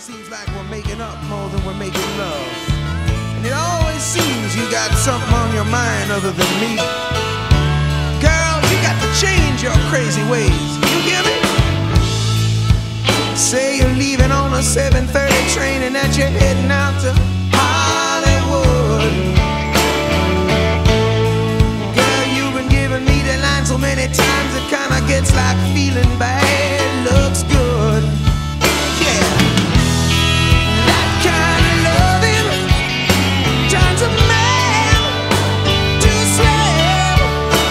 seems like we're making up more than we're making love. And it always seems you got something on your mind other than me. Girl, you got to change your crazy ways. You hear me? Say you're leaving on a 7:30 train and that you're heading out to Hollywood. Girl, you've been giving me the line so many times it kinda gets like feeling bad looks good. Yeah, that kind of loving turns a man to a slave.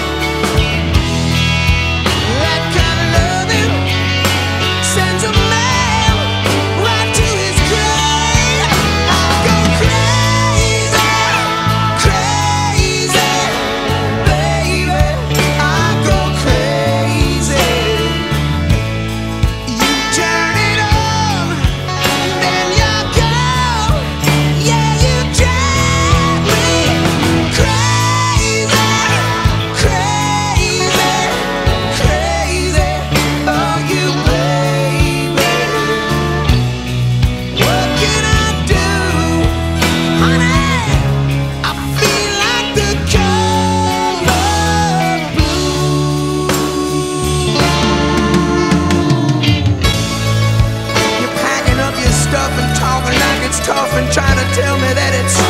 That kind of loving sends a man right to his grave. I go crazy, crazy, baby. I go crazy. You turn it on, then you go. Yeah, you drive me crazy, crazy, crazy. Oh, you baby. What can I do, honey? I feel like the color blue. You're packing up your stuff and talking like it's tough and trying to tell me that it's